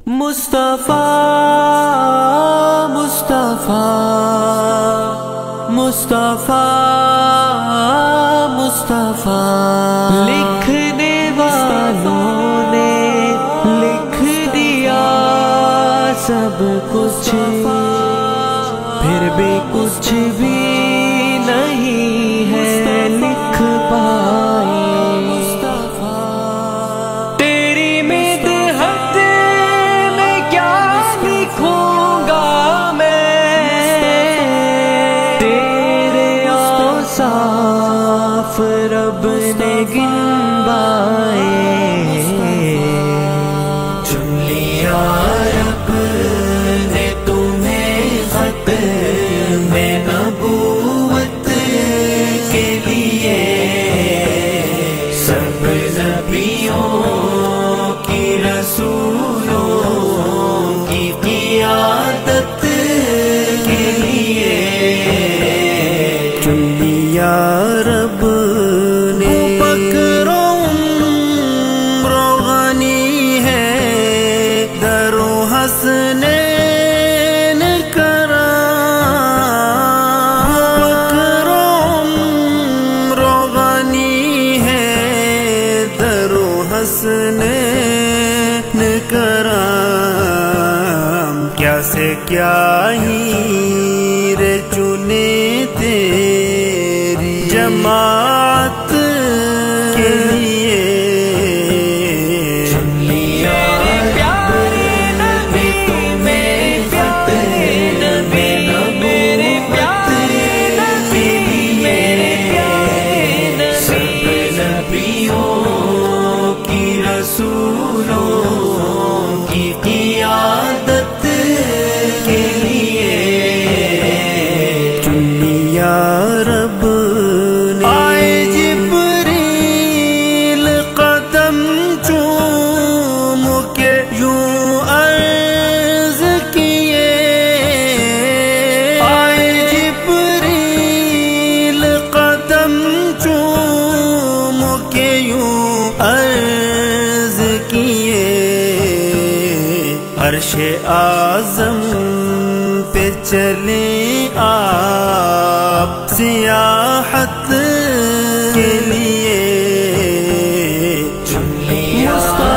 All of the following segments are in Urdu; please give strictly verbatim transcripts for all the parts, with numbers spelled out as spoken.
مصطفیٰ مصطفیٰ مصطفیٰ مصطفیٰ لکھنے والوں نے لکھ دیا سب کچھ، پھر بھی کچھ بھی نہیں ہے لکھ پائے۔ تیری مدحت میں کیا لکھوں گا میں، تیرے اوصاف رب نے گنوائے۔ چن لیا رب نے تمہیں خط میں نبوت کے لیے، سب نبیوں کی رسولوں کی قیادت کے لیے۔ چن لیا رب نے بکر عمر غنی ہے در و حسنین کرام، بکر عمر غنی ہے در و حسنین کرام۔ کیا سے کیا ہیر چنے تیری جماعت کے لیے۔ چن لیا پیارے نبی تمہیں خط میں نبوت کے لیے، سب نبیوں کی رسولوں کی قیادت کے لیے۔ چن لیا رب نے آئے جبریل قدم چوم کے یوں عرض کیے، آئے جبریل قدم چوم کے یوں عرض کیے۔ عرش اعظم پہ چلے آپ سیاحت کے لیے۔ چن لیا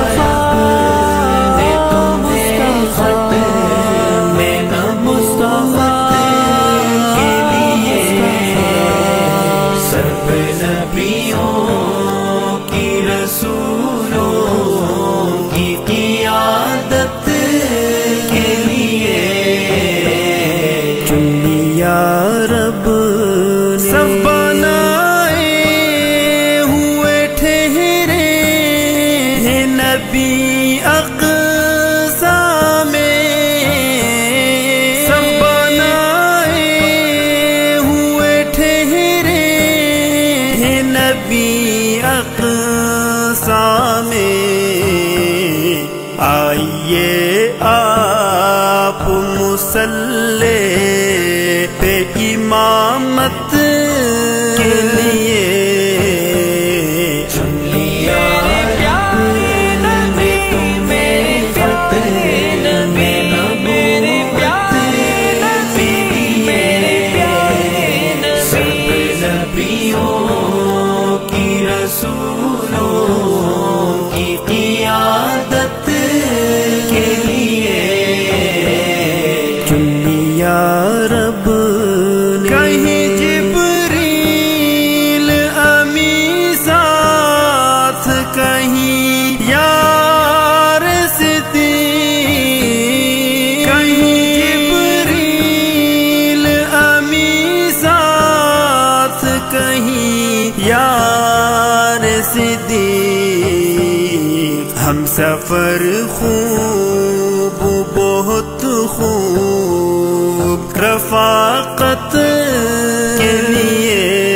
رب نے تمہیں خط میں نبوت کے لیے، سب نبیوں کی رسولوں کی قیادت کے لیے۔ چن لیا رب نے سب بنائے ہوئے ٹھہرے ہیں نبی اقصی میں، سب بنائے ہوئے ٹھہرے ہیں نبی اقصی میں۔ آئیے آپ مصلی پہ امامت کے لیے۔ چن لیا پیارے نبی تمہیں خط میں نبوت کے لیے، سب نبیوں کی رسولوں کی قیادت کے لیے۔ چن لیا رب نے کہیں جبریل امی ساتھ، کہیں یار صدیق، کہیں جبریل امی ساتھ، کہیں یار صدیق۔ ہم سفر خوب بہت خوب رفاقت کے لیے۔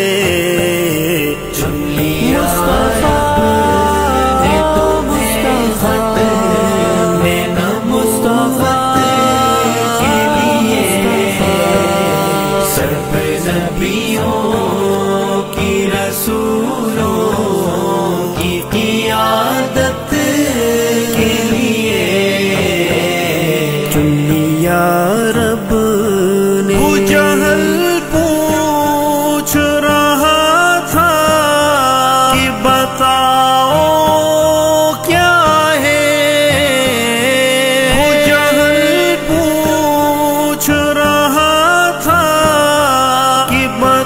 چن لیا رب نے تمہیں خط میں نبوت کے لیے، سب نبیوں کی رسولوں کی قیادت کے لیے۔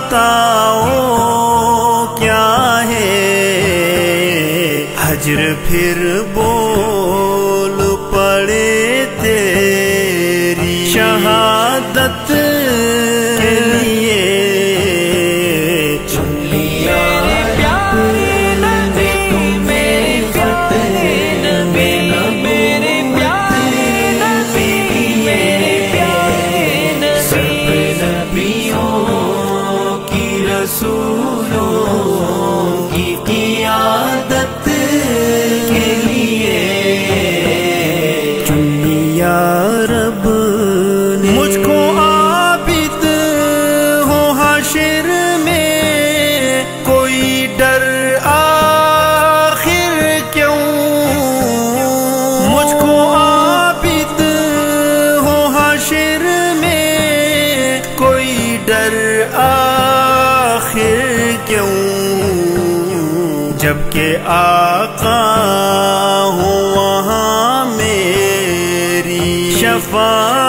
بتاؤ کیا ہے ہجر، پھر بول پڑے تیری شہادت کے لیے چن لیا پیارے نبی، میرے پیارے نبی، میرے پیارے نبی، میرے پیارے نبی، نبیوں کی رسولوں کی قیادت کے لیے چن لیا رب نے مجھ کو عابد ہو حشر میں کوئی ڈر آخر کیوں، مجھ کو عابد ہو حشر میں کوئی ڈر آخر کیوں، جبکہ آقا ہو وہاں میری شفاعت